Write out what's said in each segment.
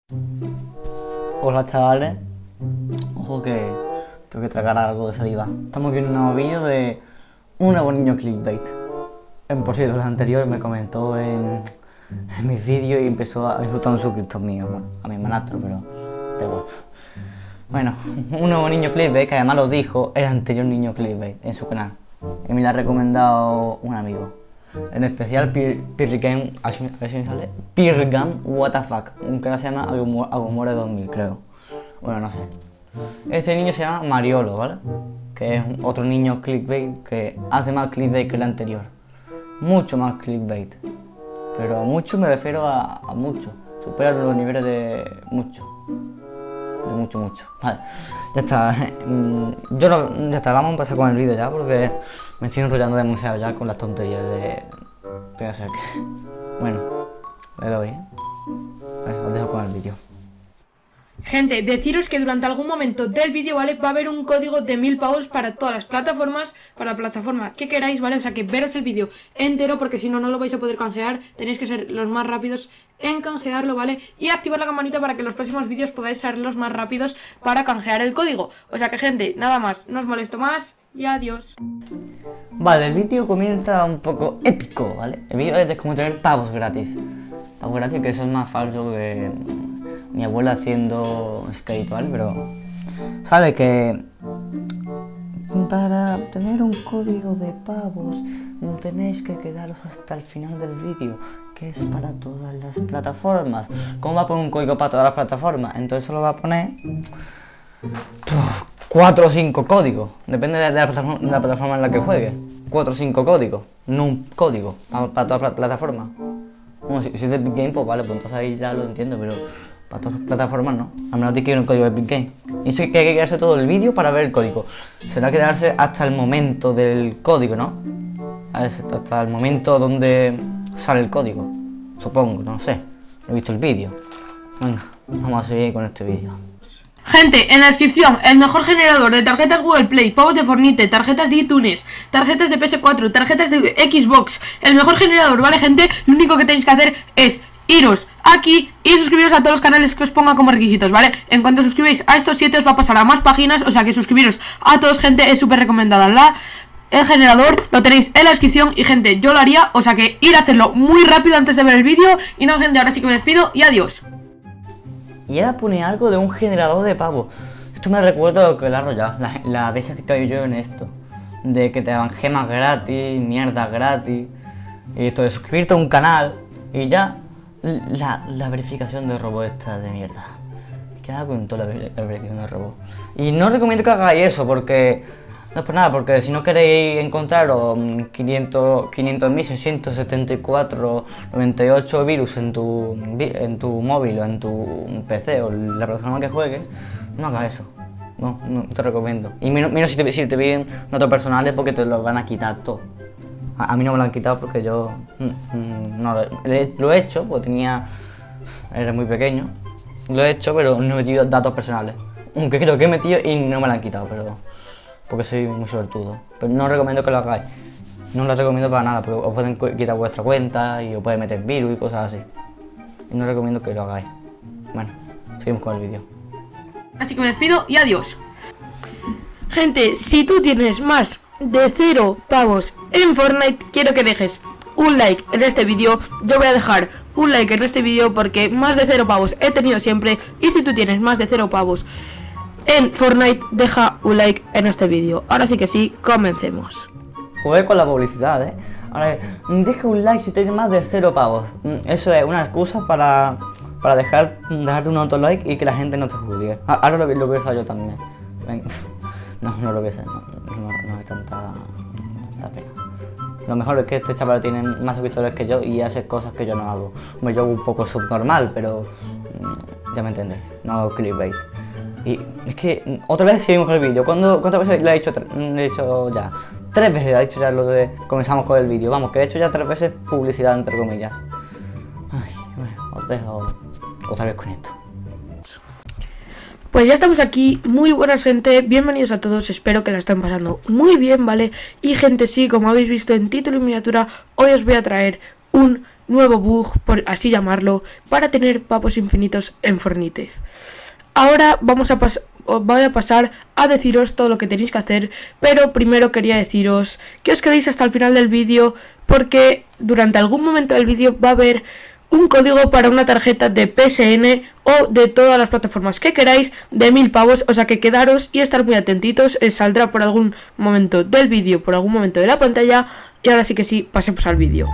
Hola chavales, ojo que tengo que tragar algo de saliva. Estamos viendo un nuevo vídeo de un nuevo niño clickbait. Por cierto, el anterior me comentó en mis vídeos y empezó a insultar a un suscriptor mío, bueno, a mi hermanastro, pero da igual. Bueno, un nuevo niño clickbait que además lo dijo el anterior niño clickbait en su canal. Y me lo ha recomendado un amigo. En especial Pirgam, a ver si me sale, Pirgam WTF, un canal se llama Agumore 2000, creo. Bueno, no sé. Este niño se llama Mariolo, ¿vale? Que es otro niño clickbait que hace más clickbait que el anterior. Mucho más clickbait. Pero mucho me refiero a mucho. Supera los niveles de mucho. De mucho. Vale, ya está. Ya está, vamos a empezar con el vídeo ya porque me estoy enrollando demasiado ya con las tonterías de... Tengo que hacer que... Bueno, le doy, os dejo con el vídeo. Gente, deciros que durante algún momento del vídeo, ¿vale? Va a haber un código de 1000 pavos para todas las plataformas, para la plataforma que queráis, ¿vale? O sea que veros el vídeo entero porque si no, no lo vais a poder canjear. Tenéis que ser los más rápidos en canjearlo, ¿vale? Y activar la campanita para que en los próximos vídeos podáis ser los más rápidos para canjear el código. O sea que, gente, nada más, no os molesto más y adiós. Vale, el vídeo comienza un poco épico, ¿vale? El vídeo es de cómo tener pavos gratis. Pavos gratis, que eso es más falso que... mi abuela haciendo skate, ¿vale? Pero sale que para obtener un código de pavos tenéis que quedaros hasta el final del vídeo, que es para todas las plataformas. ¿Cómo va a poner un código para todas las plataformas? Entonces solo va a poner 4 o 5 códigos, depende de la plataforma en la que juegue. 4 o 5 códigos, no un código para todas las plataformas. Bueno, si es de Big Game, pues vale, pues entonces ahí ya lo entiendo, pero para todas las plataformas no, a menos de que quiera un código de Big Game. Y eso que hay que quedarse todo el vídeo para ver el código. Será quedarse hasta el momento del código, ¿no? Hasta el momento donde sale el código, supongo, no sé, no he visto el vídeo. Venga, vamos a seguir con este vídeo. Gente, en la descripción, el mejor generador de tarjetas Google Play, pavos de Fortnite, tarjetas de iTunes, tarjetas de PS4, tarjetas de Xbox. El mejor generador, ¿vale, gente? Lo único que tenéis que hacer es iros aquí y suscribiros a todos los canales que os ponga como requisitos, ¿vale? En cuanto suscribáis a estos 7 os va a pasar a más páginas, o sea que suscribiros a todos, gente, es súper recomendada. El generador lo tenéis en la descripción y, gente, yo lo haría, o sea que ir a hacerlo muy rápido antes de ver el vídeo. Y no, gente, ahora sí que me despido y adiós. Y ahora pone algo de un generador de pavos. Esto me recuerda lo que le he arrollado, la veces que caigo yo en esto. De que te dan gemas gratis, mierda gratis. Y esto de suscribirte a un canal y ya la verificación de robot esta de mierda. ¿Qué hago con toda la verificación de robot? Y no recomiendo que hagáis eso porque... No es por nada, porque si no queréis encontraros 500.674.98 virus en tu móvil o en tu PC o la plataforma que juegues, no hagas eso. No te recomiendo. Y menos si te piden datos personales porque te los van a quitar todo. A mí no me lo han quitado porque yo no lo he hecho, porque era muy pequeño. Lo he hecho, pero no he metido datos personales. Aunque creo que he metido y no me lo han quitado, pero... porque soy muy suertudo. Pero no recomiendo que lo hagáis. No lo recomiendo para nada, porque os pueden quitar vuestra cuenta y os pueden meter virus y cosas así. Y no recomiendo que lo hagáis. Bueno, seguimos con el vídeo. Así que me despido y adiós. Gente, si tú tienes más de 0 pavos en Fortnite, quiero que dejes un like en este vídeo. Yo voy a dejar un like en este vídeo porque más de 0 pavos he tenido siempre. Y si tú tienes más de 0 pavos en Fortnite, deja un like en este vídeo. Ahora sí que sí, comencemos. Jugué con la publicidad, Ahora, deja un like si tienes más de 0 pavos. Eso es una excusa para dejarte un auto like y que la gente no te juzgue. Ahora lo voy a usar yo también. No lo voy a hacer, no hay tanta pena. Lo mejor es que este chaval tiene más suscriptores que yo y hace cosas que yo no hago. Yo hago un poco subnormal, pero ya me entendéis, no hago clickbait. Y es que otra vez seguimos con el vídeo. ¿Cuántas veces le he dicho ya? 3 veces le he dicho ya lo de comenzamos con el vídeo. Vamos, que he hecho ya 3 veces publicidad entre comillas. Ay, bueno, os dejo otra vez con esto. Pues ya estamos aquí, muy buenas, gente, bienvenidos a todos, espero que la estén pasando muy bien, ¿vale? Y, gente, sí, como habéis visto en título y miniatura, hoy os voy a traer un nuevo bug, por así llamarlo, para tener pavos infinitos en Fortnite. Ahora os voy a pasar a deciros todo lo que tenéis que hacer, pero primero quería deciros que os quedéis hasta el final del vídeo, porque durante algún momento del vídeo va a haber un código para una tarjeta de PSN o de todas las plataformas que queráis de 1000 pavos, o sea que quedaros y estar muy atentitos, saldrá por algún momento del vídeo, por algún momento de la pantalla. Y ahora sí que sí, pasemos al vídeo.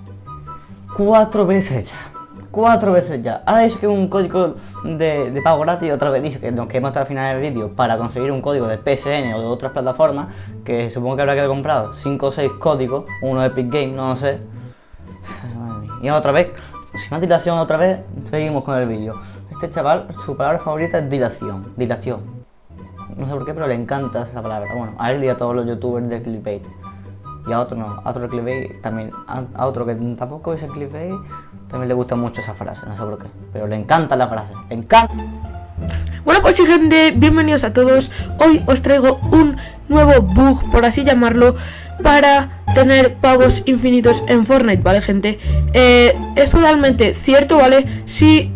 4 veces ya. 4 veces ya. Ahora dice que un código de pago gratis, otra vez dice que nos quedamos hasta el final del vídeo para conseguir un código de PSN o de otras plataformas, que supongo que habrá que comprar 5 o 6 códigos, uno de Epic Games, no lo sé. Madre mía. Y otra vez, sin más dilación, otra vez seguimos con el vídeo. Este chaval, su palabra favorita es dilación. Dilación. No sé por qué, pero le encanta esa palabra. Bueno, a él y a todos los youtubers de clickbait. Y a otro no, a otro de clickbait también, a otro que tampoco es el clickbait, también le gusta mucho esa frase, no sé por qué, pero le encanta la frase, le encanta. Bueno, pues sí, gente, bienvenidos a todos. Hoy os traigo un nuevo bug, por así llamarlo, para tener pavos infinitos en Fortnite, ¿vale, gente? Es totalmente cierto, ¿vale? Si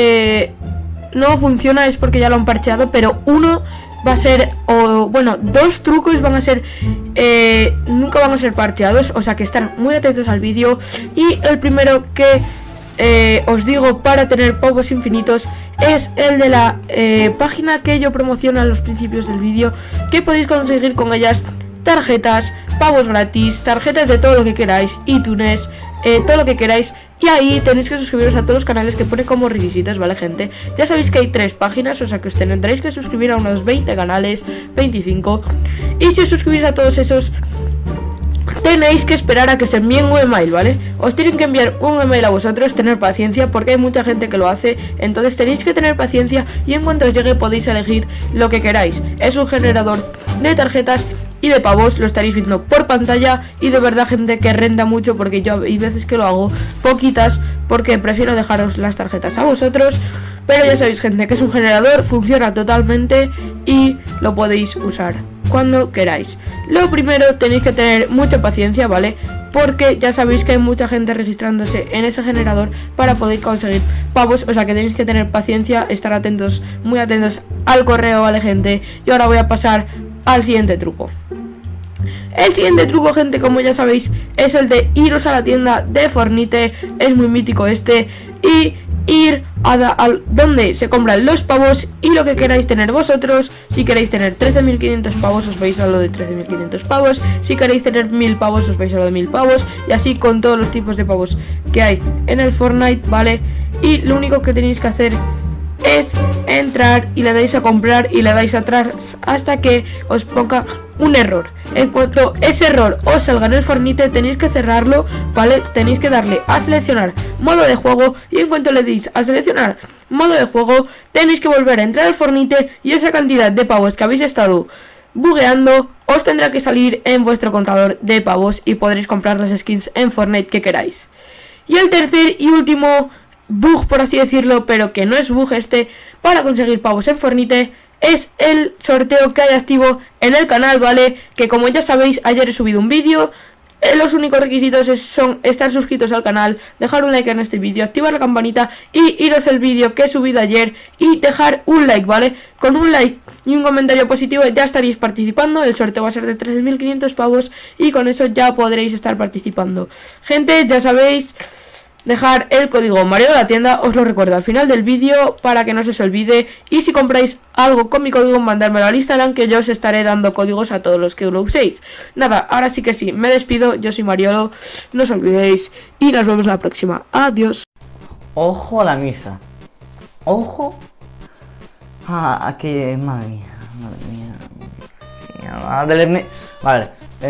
no funciona es porque ya lo han parcheado, pero uno va a ser, o bueno, 2 trucos van a ser, nunca van a ser parcheados, o sea que estar muy atentos al vídeo. Y el primero que os digo para tener pavos infinitos es el de la página que yo promociono a los principios del vídeo, que podéis conseguir con ellas tarjetas, pavos gratis, tarjetas de todo lo que queráis, iTunes, todo lo que queráis. Y ahí tenéis que suscribiros a todos los canales que pone como requisitos, ¿vale, gente? Ya sabéis que hay 3 páginas, o sea que os tendréis que suscribir a unos 20 canales, 25. Y si os suscribís a todos esos, tenéis que esperar a que se envíen un email, ¿vale? Os tienen que enviar un email a vosotros, tener paciencia, porque hay mucha gente que lo hace. Entonces tenéis que tener paciencia y en cuanto os llegue podéis elegir lo que queráis. Es un generador de tarjetas y de pavos, lo estaréis viendo por pantalla. Y de verdad, gente, que renta mucho, porque yo hay veces que lo hago poquitas, porque prefiero dejaros las tarjetas a vosotros. Pero ya sabéis, gente, que es un generador, funciona totalmente y lo podéis usar cuando queráis. Lo primero, tenéis que tener mucha paciencia, ¿vale? Porque ya sabéis que hay mucha gente registrándose en ese generador para poder conseguir pavos, o sea que tenéis que tener paciencia, estar atentos, muy atentos al correo, ¿vale, gente? Y ahora voy a pasar al siguiente truco. El siguiente truco, gente, como ya sabéis, es el de iros a la tienda de Fortnite. Es muy mítico este. Y ir a donde se compran los pavos y lo que queráis tener vosotros. Si queréis tener 13.500 pavos, os vais a lo de 13.500 pavos. Si queréis tener 1000 pavos, os vais a lo de 1000 pavos. Y así con todos los tipos de pavos que hay en el Fortnite, ¿vale? Y lo único que tenéis que hacer es entrar y le dais a comprar y le dais atrás hasta que os ponga un error. En cuanto ese error os salga en el Fortnite, tenéis que cerrarlo, ¿vale? Tenéis que darle a seleccionar modo de juego, y en cuanto le deis a seleccionar modo de juego, tenéis que volver a entrar al Fortnite y esa cantidad de pavos que habéis estado bugueando os tendrá que salir en vuestro contador de pavos y podréis comprar las skins en Fortnite que queráis. Y el tercer y último bug, por así decirlo, pero que no es bug este, para conseguir pavos en Fortnite, es el sorteo que hay activo en el canal, ¿vale? Que como ya sabéis, ayer he subido un vídeo. Los únicos requisitos son estar suscritos al canal, dejar un like en este vídeo, activar la campanita y iros el vídeo que he subido ayer y dejar un like, ¿vale? Con un like y un comentario positivo ya estaréis participando. El sorteo va a ser de 13.500 pavos y con eso ya podréis estar participando. Gente, ya sabéis, dejar el código Mario de la tienda, os lo recuerdo al final del vídeo para que no se os olvide. Y si compráis algo con mi código, mandármelo al Instagram, que yo os estaré dando códigos a todos los que lo uséis. Nada, ahora sí que sí, me despido, yo soy Mariolo, no os olvidéis y nos vemos la próxima. Adiós. Ojo a la misa. Ojo a que... Madre mía. Madre mía. Vale.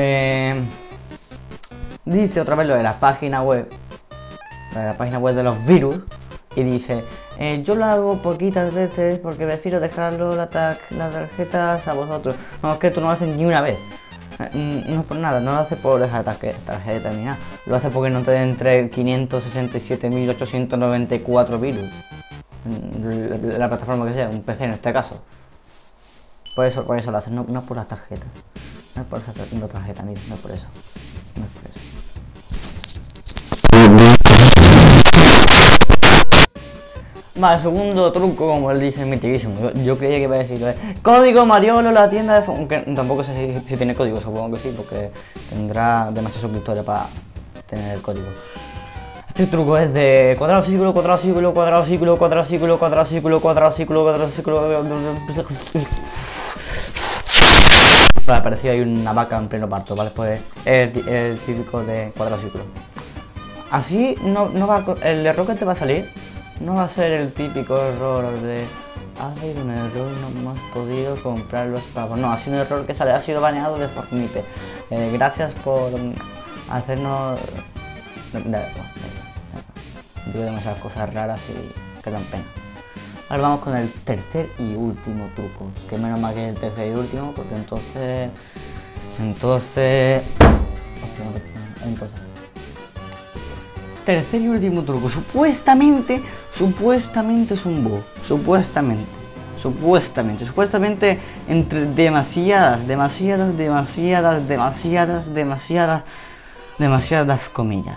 Dice otra vez lo de la página web. La página web de los virus, y dice yo lo hago poquitas veces porque prefiero dejarlo las tarjetas a vosotros. No, es que tú no lo haces ni una vez, no es por nada, no lo hace por dejar tarjeta ni nada, lo hace porque no te den entre 567.894 virus, la plataforma que sea, un PC en este caso. Por eso lo haces, no es por las tarjetas, no es por esa tarjeta, mira, no es por eso, no es por eso. Vale, segundo truco, como él dice, mitiquísimo. Yo creía que iba a decir código Mariolo, la tienda de... Aunque tampoco sé si tiene código, supongo que sí, porque tendrá demasiados suscriptores para tener el código. Este truco es de cuadrado círculo, cuadrado círculo, cuadrado círculo, cuadrado círculo, cuadrado círculo, cuadrado círculo, cuadrado círculo. Vale, parecía hay una vaca en pleno parto, ¿vale? Pues el típico de cuadrado círculo. Así no va el error que te va a salir no va a ser el típico error de ha habido un error, no hemos podido comprar los pavos. No, ha sido un error que sale, ha sido baneado de Fortnite. Gracias por hacernos... Digo demasiadas cosas raras y que dan pena. Ahora vamos con el tercer y último truco. Que menos mal que es el tercer y último, porque entonces... Tercer y último truco. Supuestamente es un bug. Supuestamente entre demasiadas comillas.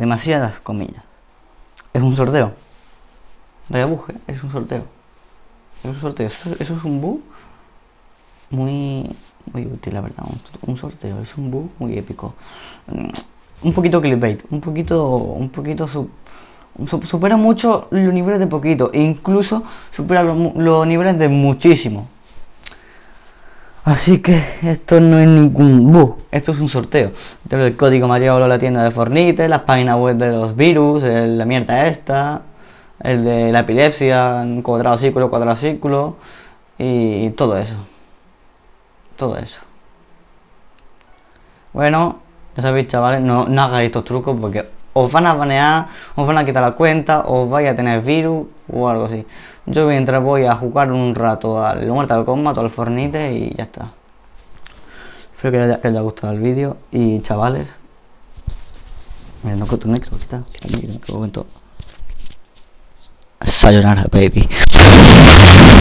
Es un sorteo. Vaya bug, es un sorteo. Eso es un bug muy útil, la verdad. Un sorteo, es un bug muy épico. Un poquito clickbait, un poquito supera mucho los niveles de poquito, e incluso supera los niveles de muchísimo. Así que esto no es ningún bug, esto es un sorteo. Tengo el código Mariolo, la tienda de Fortnite, las páginas web de los virus, la mierda esta, el de la epilepsia, cuadrado círculo y todo eso. Bueno, ya sabéis, chavales, no hagáis estos trucos porque os van a banear, os van a quitar la cuenta, os vais a tener virus o algo así. Yo mientras voy a jugar un rato al Mortal Kombat o al Fortnite y ya está. Espero que os haya gustado el vídeo y chavales, mira, no corto un exo, está, que momento. Sayonara, baby.